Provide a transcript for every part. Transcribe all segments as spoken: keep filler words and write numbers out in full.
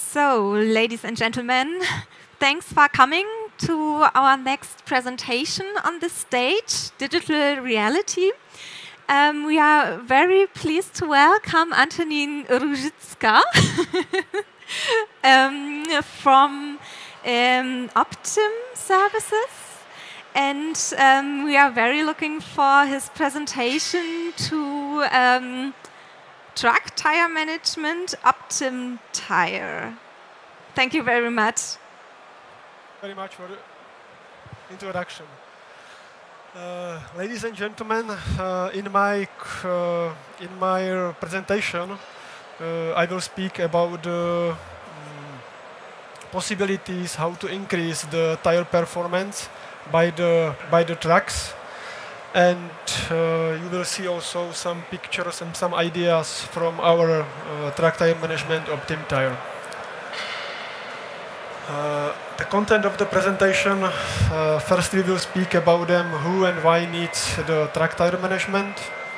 So, ladies and gentlemen, thanks for coming to our next presentation on this stage, Digital Reality. Um, we are very pleased to welcome Antonin Ruzicka um, from um, Optim Services. And um, we are very looking for his presentation to um, truck tire management, Optim Tire. Thank you very much. Very much for the introduction. Uh, ladies and gentlemen, uh, in my uh, in my uh, presentation, uh, I will speak about the um, possibilities how to increase the tire performance by the by the trucks, and uh, you will see also some pictures and some ideas from our uh, truck tire management Optim Tire. Uh, the content of the presentation, uh, first we will speak about them, who and why needs the truck tire management,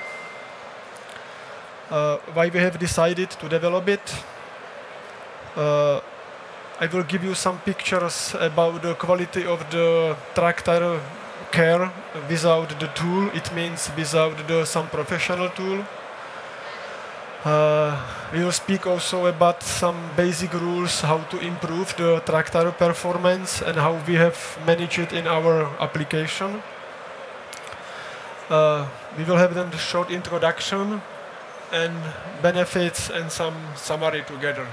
uh, why we have decided to develop it. Uh, I will give you some pictures about the quality of the truck tire care without the tool. It means without the some professional tool. Uh, we will speak also about some basic rules how to improve the truck tire performance and how we have managed it in our application. Uh, we will have then the short introduction and benefits and some summary together.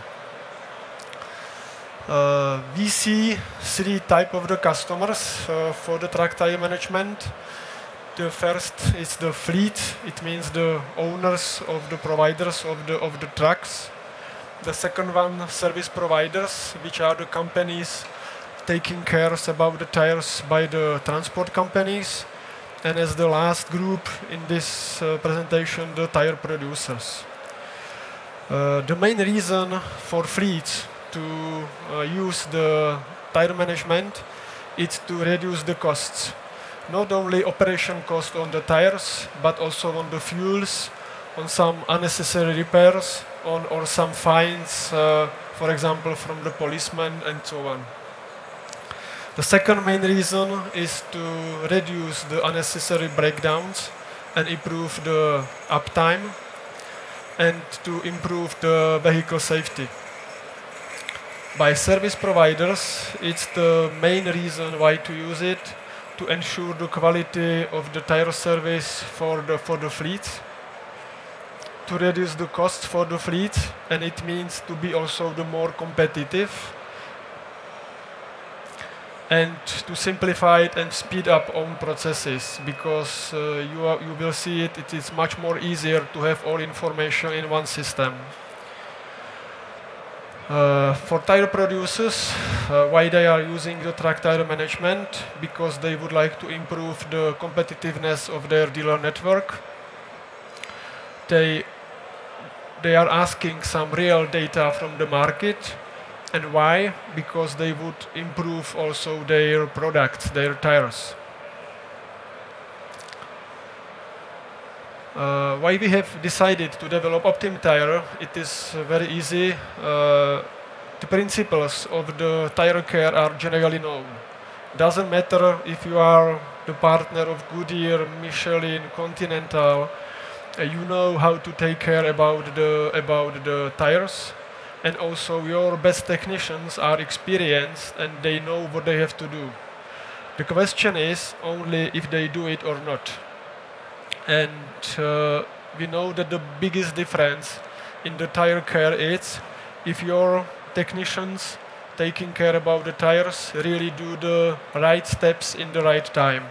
Uh, we see three types of the customers uh, for the truck tire management. The first is the fleet. It means the owners of the providers of the of the trucks. The second one, service providers, which are the companies taking care about the tires by the transport companies. And as the last group in this uh, presentation, the tire producers. Uh, the main reason for fleets to uh, use the tire management is to reduce the costs. Not only operation cost on the tires, but also on the fuels, on some unnecessary repairs, on or some fines, uh, for example, from the policeman and so on. The second main reason is to reduce the unnecessary breakdowns and improve the uptime and to improve the vehicle safety. By service providers, it's the main reason why to use it, to ensure the quality of the tire service for the, for the fleet, to reduce the cost for the fleet, and it means to be also the more competitive, and to simplify it and speed up own processes, because uh, you, are, you will see it, it is much more easier to have all information in one system. Uh, for tire producers, uh, why they are using the truck tire management? Because they would like to improve the competitiveness of their dealer network. They, they are asking some real data from the market. And why? Because they would improve also their products, their tires. Uh, why we have decided to develop Optim Tire? It is uh, very easy. Uh, the principles of the tire care are generally known. Doesn't matter if you are the partner of Goodyear, Michelin, Continental. Uh, you know how to take care about the about the tires, and also your best technicians are experienced and they know what they have to do. The question is only if they do it or not. And uh, we know that the biggest difference in the tire care is if your technicians taking care about the tires really do the right steps in the right time.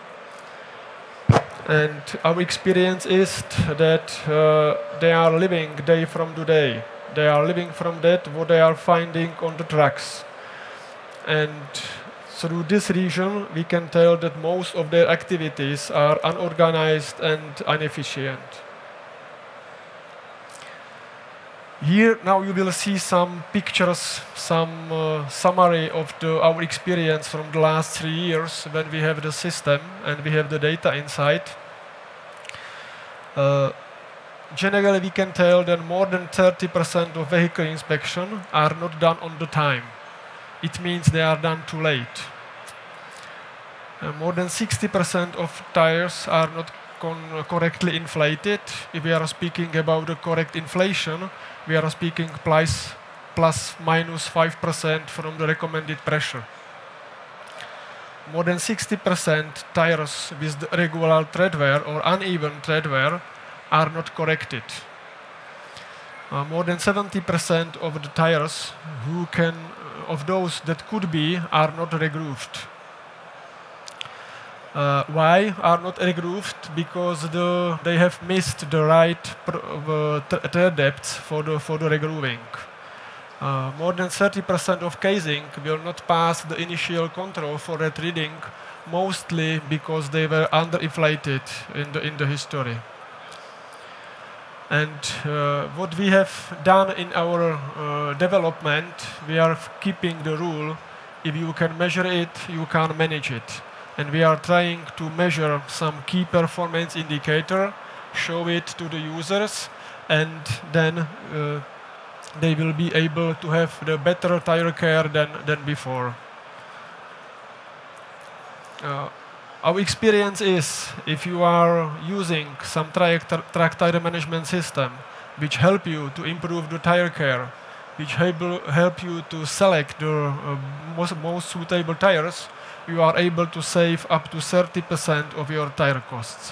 And our experience is that uh, they are living day from day. They are living from that what they are finding on the trucks. And through this region, we can tell that most of their activities are unorganized and inefficient. Here now you will see some pictures, some uh, summary of the, our experience from the last three years when we have the system and we have the data inside. Uh, generally we can tell that more than thirty percent of vehicle inspection are not done on the time. It means they are done too late. Uh, more than sixty percent of tires are not con correctly inflated. If we are speaking about the correct inflation, we are speaking plus, plus minus five percent from the recommended pressure. More than sixty percent tires with the regular tread wear or uneven tread wear are not corrected. Uh, more than seventy percent of the tires who can, uh, of those that could be, are not regrooved. Uh, why are not regrooved? Because the, they have missed the right uh, tread depth for the, for the regrooving. Uh, more than thirty percent of casing will not pass the initial control for red reading, mostly because they were underinflated in the, in the history. And uh, what we have done in our uh, development, we are keeping the rule, if you can measure it, you can manage it. And we are trying to measure some key performance indicator, show it to the users, and then uh, they will be able to have the better tire care than, than before. Uh, our experience is, if you are using some track, track tire management system, which help you to improve the tire care, which help, help you to select the uh, most, most suitable tires, you are able to save up to thirty percent of your tire costs.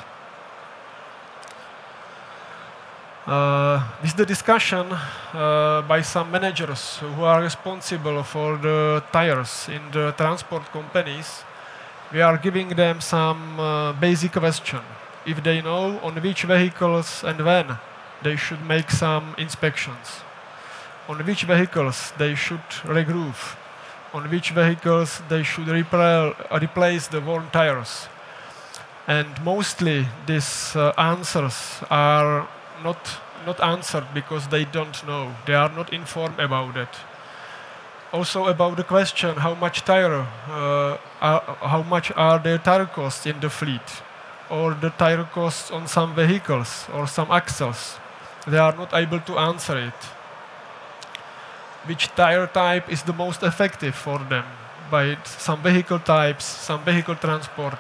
Uh, this is the discussion uh, by some managers who are responsible for the tires in the transport companies. We are giving them some uh, basic question. If they know on which vehicles and when they should make some inspections, on which vehicles they should regroove, on which vehicles they should repla replace the worn tires. And mostly these uh, answers are not, not answered because they don't know. They are not informed about it. Also about the question how much tire, uh, are, how much are their tire costs in the fleet, or the tire costs on some vehicles or some axles. They are not able to answer it. Which tire type is the most effective for them by some vehicle types, some vehicle transport.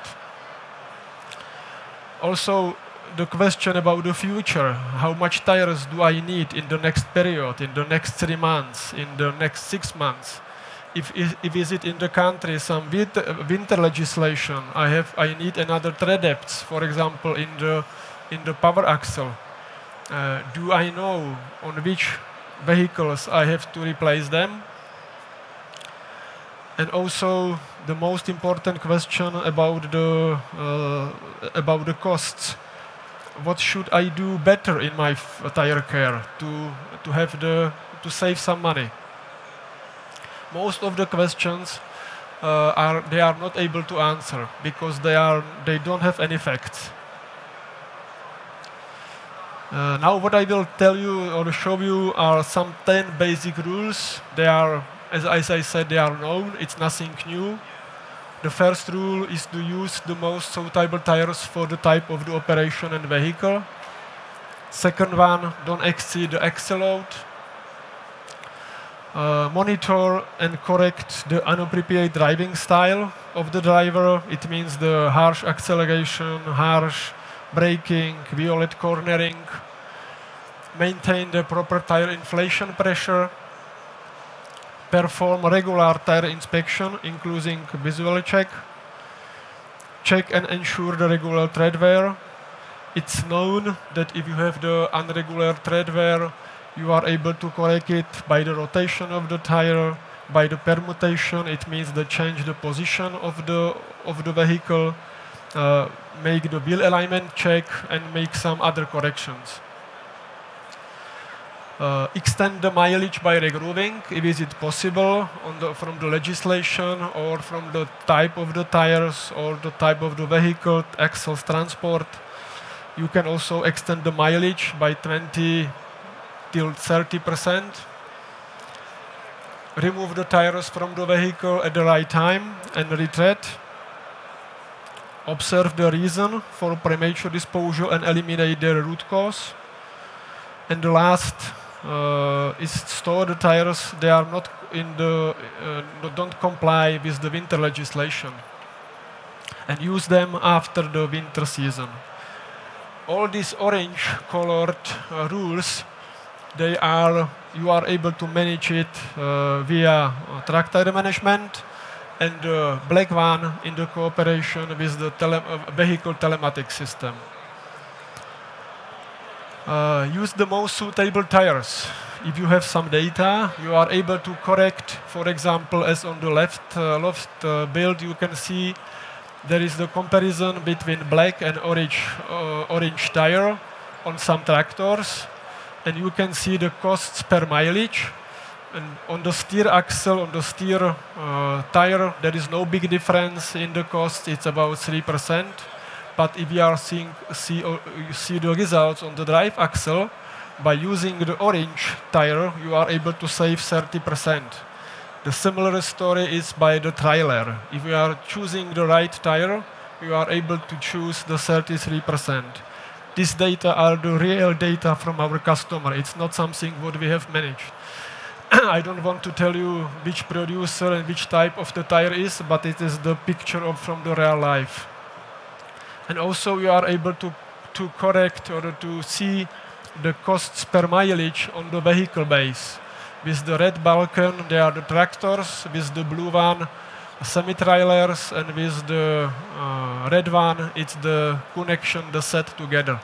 Also, the question about the future, how much tires do I need in the next period, in the next three months, in the next six months? If, if, if is it in the country some winter, winter legislation, I have I need another tread depth, for example, in the in the power axle. Uh, do I know on which vehicles I have to replace them? And also the most important question about the uh, about the costs. What should I do better in my f tire care to to have the to save some money? Most of the questions uh, are they are not able to answer because they are they don't have any facts. Uh, now what I will tell you or show you are some ten basic rules. They are, as, as I said, they are known. It's nothing new. The first rule is to use the most suitable tires for the type of the operation and vehicle. Second one, don't exceed the axle load. Uh, monitor and correct the inappropriate driving style of the driver. It means the harsh acceleration, harsh braking, violent cornering. Maintain the proper tire inflation pressure. Perform regular tire inspection, including visual check. Check and ensure the regular tread wear. It's known that if you have the irregular tread wear, you are able to correct it by the rotation of the tire, by the permutation. It means the change the position of the of the vehicle, uh, make the wheel alignment check, and make some other corrections. Uh, extend the mileage by regrooving, if is it possible on the, from the legislation or from the type of the tires or the type of the vehicle, axles, transport. You can also extend the mileage by twenty till thirty percent. Remove the tires from the vehicle at the right time and retread. Observe the reason for premature disposal and eliminate the root cause. And the last uh, is store the tires. They are not in the uh, don't comply with the winter legislation, and use them after the winter season. All these orange-colored uh, rules, they are you are able to manage it uh, via uh, track tire management, and the black one in the cooperation with the tele uh, vehicle telematics system. Uh, use the most suitable tires. If you have some data, you are able to correct, for example, as on the left, uh, left uh, build, you can see there is the comparison between black and orange, uh, orange tire on some tractors. And you can see the costs per mileage. And on the steer axle, on the steer uh, tire, there is no big difference in the cost. It's about three percent. But if you are seeing, see, uh, you see the results on the drive axle, by using the orange tire, you are able to save thirty percent. The similar story is by the trailer. If you are choosing the right tire, you are able to choose the thirty-three percent. These data are the real data from our customer. It's not something what we have managed. I don't want to tell you which producer and which type of the tire is, but it is the picture of from the real life. And also you are able to, to correct or to see the costs per mileage on the vehicle base. With the red balcony, they are the tractors. With the blue one, semi-trailers, and with the uh, red one, it's the connection, the set together.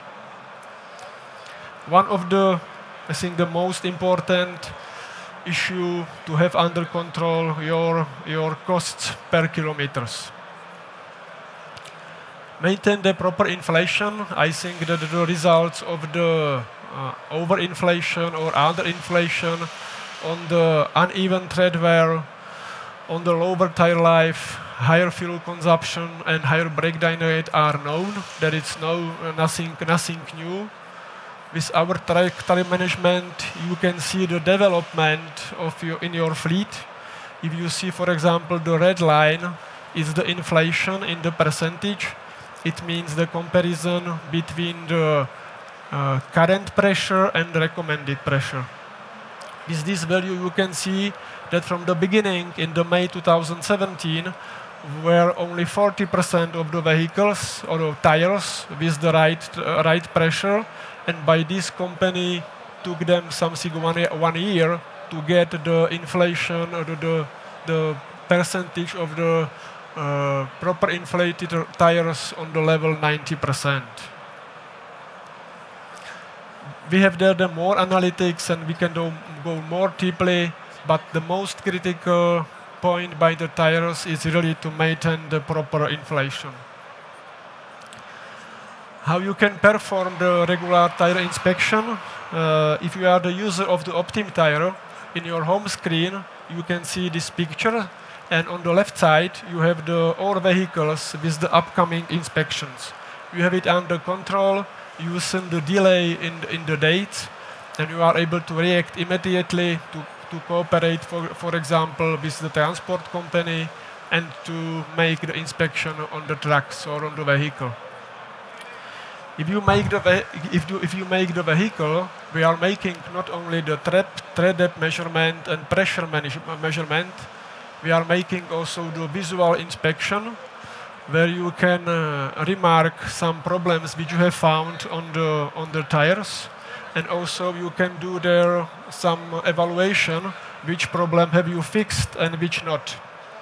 One of the, I think, the most important issue to have under control your, your costs per kilometers. Maintain the proper inflation. I think that the results of the uh, overinflation or underinflation on the uneven tread wear, on the lower tire life, higher fuel consumption, and higher breakdown rate are known. There is no uh, nothing nothing new. With our track tire management, you can see the development of your in your fleet. If you see, for example, the red line is the inflation in the percentage. It means the comparison between the uh, current pressure and recommended pressure. With this value, you can see that from the beginning, in the May two thousand seventeen, were only forty percent of the vehicles or the tires with the right, uh, right pressure. And by this company, took them something one, one year to get the inflation or the, the, the percentage of the uh, proper inflated tires on the level ninety percent. We have there the more analytics and we can do, go more deeply, but the most critical point by the tires is really to maintain the proper inflation. How you can perform the regular tire inspection. Uh, if you are the user of the Optim tire, in your home screen, you can see this picture. And on the left side, you have the all vehicles with the upcoming inspections. You have it under control. You send the delay in the, in the date, and you are able to react immediately to, to cooperate, for, for example, with the transport company and to make the inspection on the trucks or on the vehicle. If you make the, if you, if you make the vehicle, we are making not only the tread, tread depth measurement and pressure measurement, we are making also the visual inspection, where you can uh, remark some problems which you have found on the, on the tires. And also you can do there some evaluation, which problem have you fixed and which not.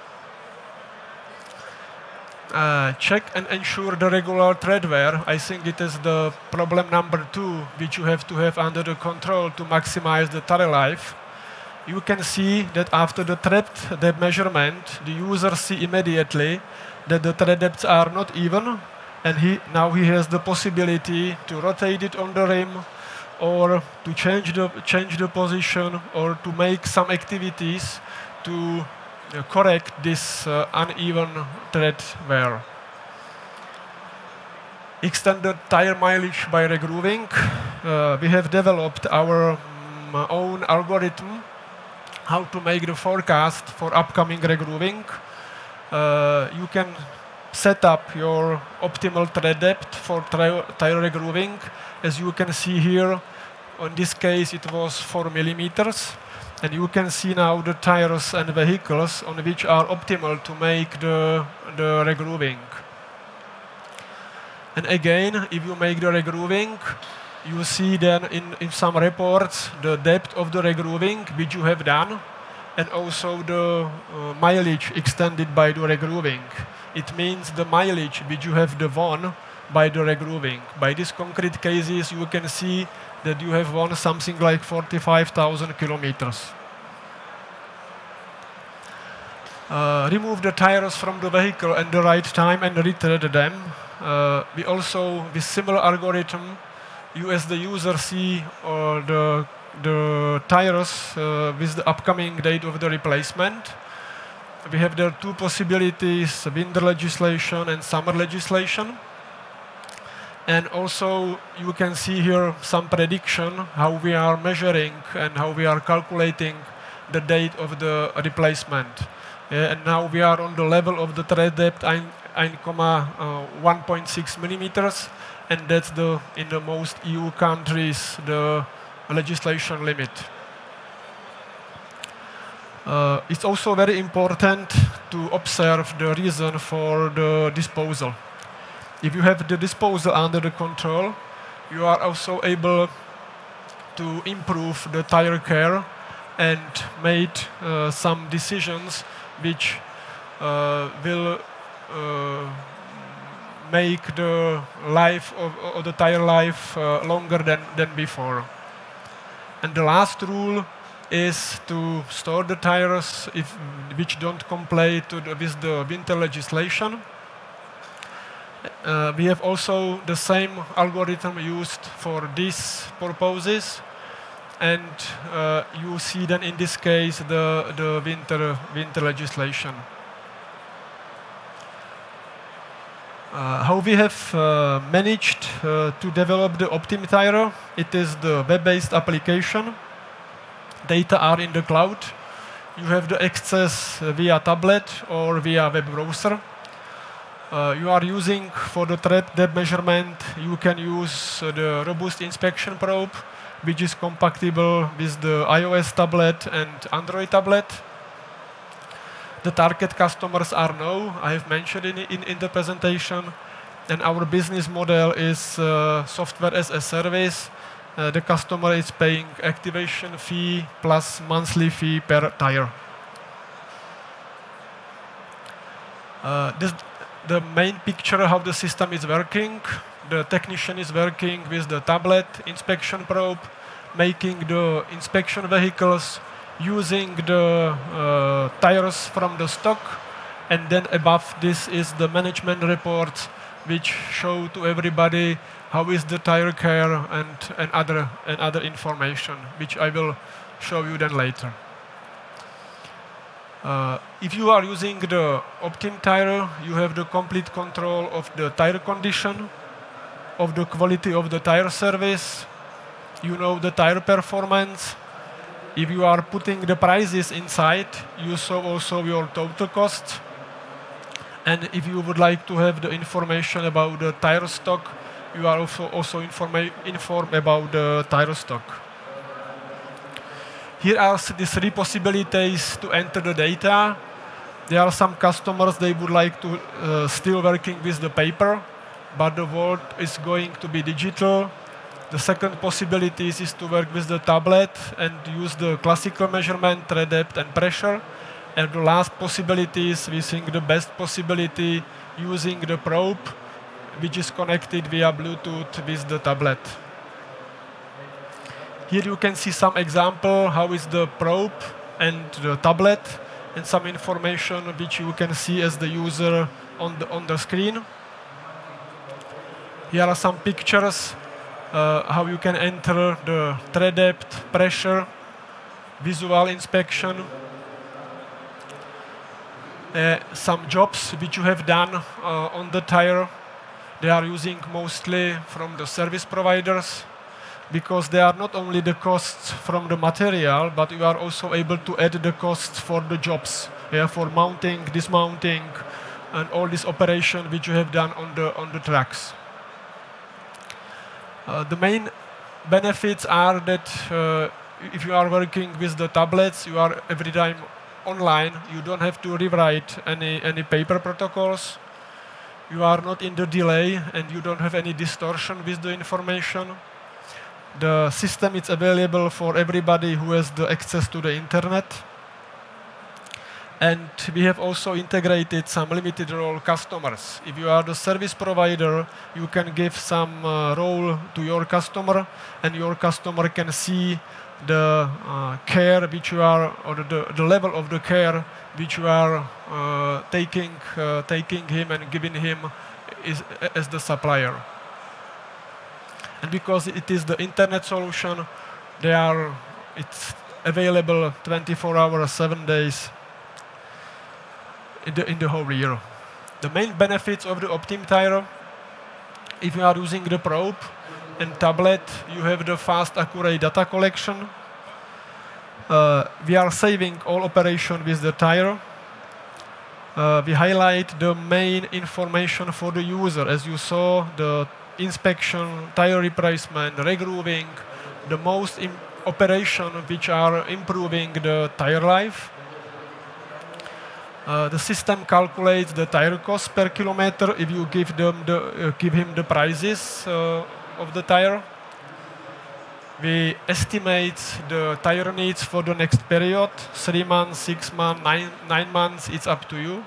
Uh, check and ensure the regular tread wear. I think it is the problem number two, which you have to have under the control to maximize the tire life. You can see that after the tread depth measurement, the user see immediately that the tread depths are not even, and he, now he has the possibility to rotate it on the rim, or to change the, change the position, or to make some activities to uh, correct this uh, uneven tread wear. Extended tire mileage by regrooving. Uh, we have developed our um, own algorithm how to make the forecast for upcoming regrooving. Uh, you can set up your optimal tread depth for tire regrooving. As you can see here, In this case, it was four millimeters. And you can see now the tires and vehicles on which are optimal to make the, the regrooving. And again, if you make the regrooving, you see then in, in some reports the depth of the regrooving which you have done, and also the uh, mileage extended by the regrooving. It means the mileage which you have won by the regrooving. By these concrete cases, you can see that you have won something like forty-five thousand kilometers. Uh, remove the tires from the vehicle at the right time and retread them. Uh, we also, with similar algorithm, you as the user see uh, the, the tires uh, with the upcoming date of the replacement. We have there two possibilities, winter legislation and summer legislation. And also, you can see here some prediction how we are measuring and how we are calculating the date of the replacement. Yeah, and now we are on the level of the tread depth one point six millimeters, and that's the in the most E U countries the legislation limit. Uh, it's also very important to observe the reason for the disposal. If you have the disposal under the control, you are also able to improve the tire care and make uh, some decisions which uh, will uh, make the life of, of the tire life uh, longer than, than before. And the last rule is to store the tires if, which don't comply to the, with the winter legislation. Uh, we have also the same algorithm used for these purposes, and uh, you see then in this case the, the winter, winter legislation. Uh, how we have uh, managed uh, to develop the OptimTire, it is the web-based application. Data are in the cloud. You have the access via tablet or via web browser. Uh, you are using for the tread depth measurement, you can use uh, the robust inspection probe, which is compatible with the iOS tablet and Android tablet. The target customers are known, I have mentioned in, in, in the presentation, and our business model is uh, software as a service. Uh, the customer is paying activation fee plus monthly fee per tire. Uh, this, the main picture how the system is working. The technician is working with the tablet inspection probe, making the inspection vehicles, using the uh, tires from the stock, and then above this is the management reports which show to everybody how is the tire care and, and, other, and other information, which I will show you then later. Uh, if you are using the OptimTire, you have the complete control of the tire condition, of the quality of the tire service. You know the tire performance. If you are putting the prices inside, you saw also your total cost. And if you would like to have the information about the tire stock, you are also, also informed about the tire stock. Here are the three possibilities to enter the data. There are some customers, they would like to uh, still working with the paper, but the world is going to be digital. The second possibility is to work with the tablet and use the classical measurement, tread depth and pressure. And the last possibility is, we think the best possibility, using the probe, which is connected via Bluetooth with the tablet. Here you can see some example how is the probe and the tablet, and some information which you can see as the user on the, on the screen. Here are some pictures uh, how you can enter the tread depth, pressure, visual inspection, uh, some jobs which you have done uh, on the tire. They are using mostly from the service providers, because they are not only the costs from the material, but you are also able to add the costs for the jobs, yeah, for mounting, dismounting, and all this operation which you have done on the, on the tracks. Uh, the main benefits are that uh, if you are working with the tablets, you are every time online. You don't have to rewrite any, any paper protocols. You are not in the delay, and you don't have any distortion with the information. The system is available for everybody who has the access to the internet. And we have also integrated some limited role customers. If you are the service provider, you can give some uh, role to your customer, and your customer can see the uh, care which you are, or the, the level of the care which you are uh, taking, uh, taking him and giving him is, as the supplier. And because it is the internet solution, they are, it's available twenty-four hours, seven days in the, in the whole year. The main benefits of the OptimTire, if you are using the probe and tablet, you have the fast, accurate data collection. Uh, we are saving all operation with the tire. Uh, we highlight the main information for the user. As you saw, the inspection, tire replacement, regrooving, the most operation which are improving the tire life. Uh, the system calculates the tire cost per kilometer if you give them the uh, give him the prices uh, of the tire. We estimate the tire needs for the next period: three months, six months, nine nine months. It's up to you.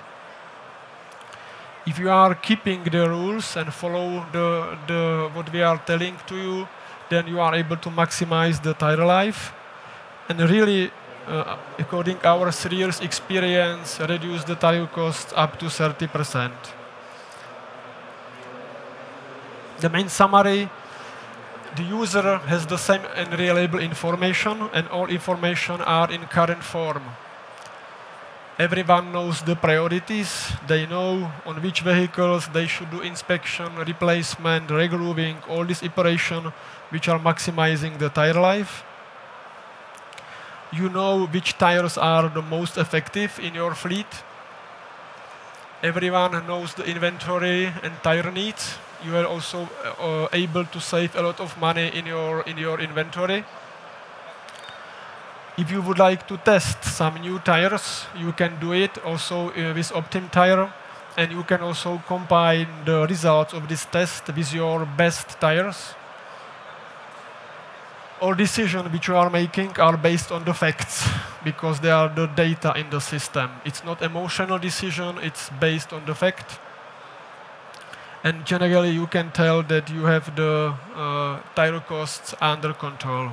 If you are keeping the rules and follow the the what we are telling to you, then you are able to maximize the tire life, and really, Uh, according to our three years experience, reduce the tire costs up to thirty percent. The main summary, the user has the same and reliable information, and all information are in current form. Everyone knows the priorities. They know on which vehicles they should do inspection, replacement, regrooving, all this operation which are maximizing the tire life. You know which tires are the most effective in your fleet. Everyone knows the inventory and tire needs. You are also uh, able to save a lot of money in your, in your inventory. If you would like to test some new tires, you can do it also uh, with OptimTire, and you can also combine the results of this test with your best tires. All decisions which you are making are based on the facts, because they are the data in the system. It's not emotional decision, it's based on the fact. And generally you can tell that you have the uh, tire costs under control.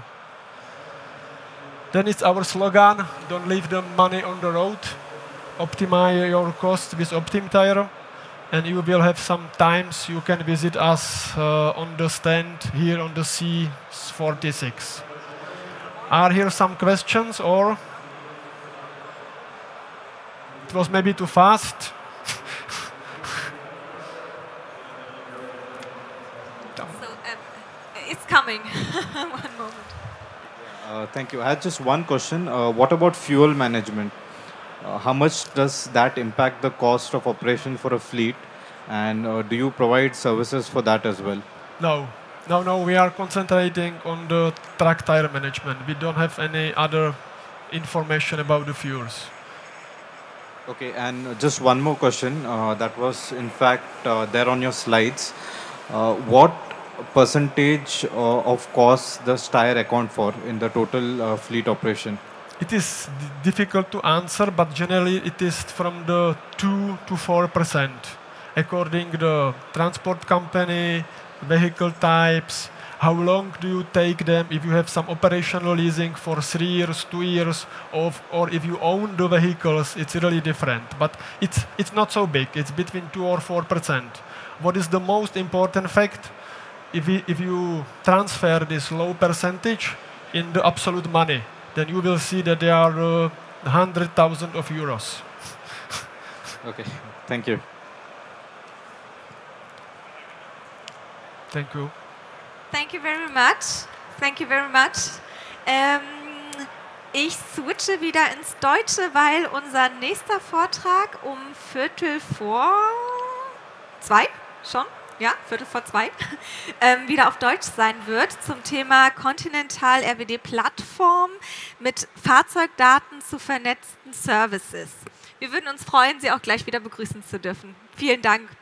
Then it's our slogan, don't leave the money on the road. Optimize your costs with OptimTire. And you will have some times you can visit us uh, on the stand here on the C forty-six. Are here some questions, or it was maybe too fast? So um, it's coming. One moment. Uh, thank you. I had just one question. Uh, what about fuel management? Uh, how much does that impact the cost of operation for a fleet? And uh, do you provide services for that as well? No. No, no, we are concentrating on the truck tire management. We don't have any other information about the fuels. Okay, and just one more question. Uh, that was, in fact, uh, there on your slides. Uh, what percentage uh, of costs does tire account for in the total uh, fleet operation? It is difficult to answer, but generally it is from the two to four percent, according to the transport company, vehicle types, how long do you take them, if you have some operational leasing for three years, two years, or, or if you own the vehicles, it's really different. But it's, it's not so big, it's between two or four percent. What is the most important fact? If, we, if you transfer this low percentage in the absolute money, then you will see that there are uh, one hundred thousand of euros. Okay, thank you. Thank you. Thank you very much. Thank you very much. Ähm, ich switche wieder ins Deutsche, weil unser nächster Vortrag um Viertel vor zwei schon ja, Viertel vor zwei, ähm, wieder auf Deutsch sein wird zum Thema Continental R W D-Plattform mit Fahrzeugdaten zu vernetzten Services. Wir würden uns freuen, Sie auch gleich wieder begrüßen zu dürfen. Vielen Dank.